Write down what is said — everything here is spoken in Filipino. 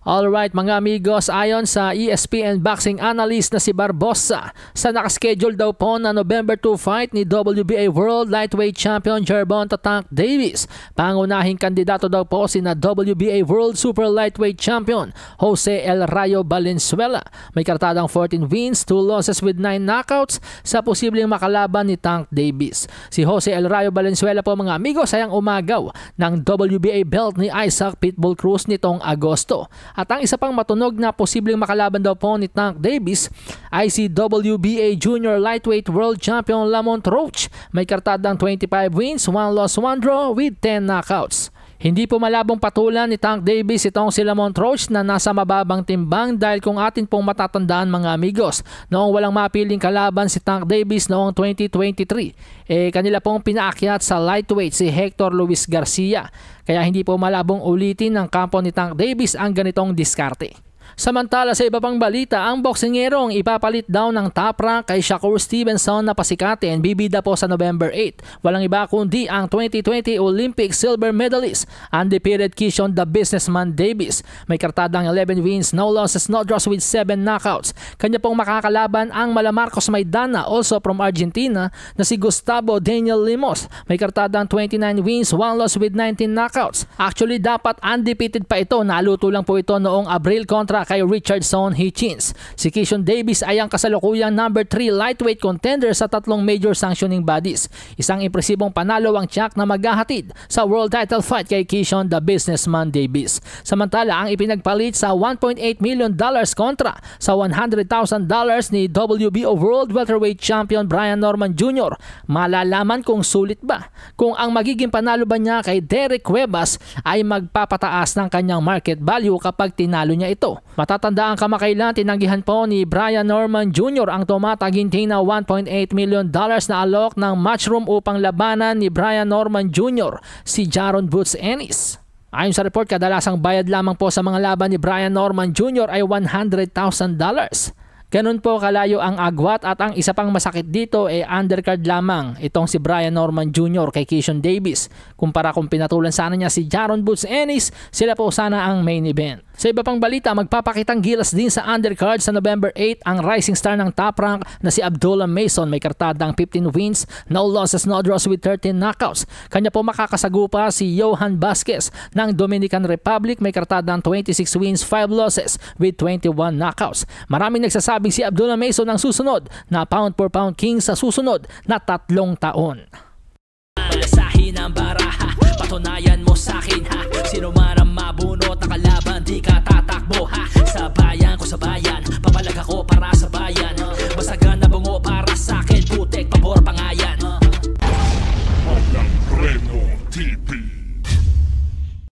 Alright mga amigos, ayon sa ESPN boxing analyst na si Barbosa, sa nakaschedule daw po na November 2 fight ni WBA World Lightweight Champion Gervonta Tank Davis, pangunahing kandidato daw po si na WBA World Super Lightweight Champion Jose El Rayo Valenzuela. May kartadang 14 wins, 2 losses with 9 knockouts sa posibleng makalaban ni Tank Davis. Si Jose El Rayo Valenzuela po mga amigos ay ang umagaw ng WBA belt ni Isaac Pitbull Cruz nitong Agosto. At ang isa pang matunog na posibleng makalaban daw po ni Tank Davis ay si WBA Junior Lightweight World Champion Lamont Roach. May kartadang 25 wins, 1 loss, 1 draw with 10 knockouts. Hindi po malabong patulan ni Tank Davis itong si Lamont Roach na nasa mababang timbang dahil kung atin pong matatandaan mga amigos, noong walang mapiling kalaban si Tank Davis noong 2023, kanila pong pinaakyat sa lightweight si Hector Luis Garcia. Kaya hindi po malabong ulitin ng kampo ni Tank Davis ang ganitong diskarte. Samantala sa iba pang balita, ang boksingerong ipapalit daw ng top rank kay Shakur Stevenson na pasikatin bibida po sa November 8. Walang iba kundi ang 2020 Olympic silver medalist, undefeated Keyshawn the Businessman Davis. May kartadang 11 wins, no losses, no draws with 7 knockouts. Kanya pong makakalaban ang Malamarcos Maidana, also from Argentina, na si Gustavo Daniel Limos. May kartadang 29 wins, 1 loss with 19 knockouts. Actually dapat undefeated pa ito, naluto lang po ito noong Abril kontra kay Richardson Hitchens. Si Keyshawn Davis ay ang kasalukuyang number 3 lightweight contender sa tatlong major sanctioning bodies. Isang impresibong panalo ang tiyak na maghahatid sa world title fight kay Keyshawn the Businessman Davis. Samantala, ang ipinagpalit sa $1.8 million kontra sa $100,000 ni WBO World Welterweight Champion Brian Norman Jr. Malalaman kung sulit ba, kung ang magiging panalo ba niya kay Derek Cuevas ay magpapataas ng kanyang market value kapag tinalo niya ito. Matatandaan kamakailan tinanggihan po ni Brian Norman Jr. ang tumataginting na $1.8 million na alok ng matchroom upang labanan ni Brian Norman Jr. si Jaron Boots Ennis. Ayon sa report, kadalasang bayad lamang po sa mga laban ni Brian Norman Jr. ay $100,000. Ganun po kalayo ang agwat at ang isa pang masakit dito ay undercard lamang itong si Brian Norman Jr. kay Keyshawn Davis. Kumpara kung pinatulan sana niya si Jaron Boots Ennis, sila po sana ang main event. Sa iba pang balita, magpapakitang gilas din sa undercard sa November 8 ang rising star ng top rank na si Abdullah Mason. May kartadang 15 wins, no losses, no draws with 13 knockouts. Kanya po makakasagupa si Johan Vasquez ng Dominican Republic. May kartadang 26 wins, 5 losses with 21 knockouts. Maraming nagsasabing si Abdullah Mason ang susunod na pound for pound king sa susunod na 3 taon. Malasahin ang baraha, patunayan mo sa'kin ha. Sino man ang mabunot na kalaban, di ka tatakbo ha. Sa bayan ko sa bayan, papalag ako para sa bayan. Basagan na bungo para sa'kin, putek, pabor, pangayan. Walang preno, TV.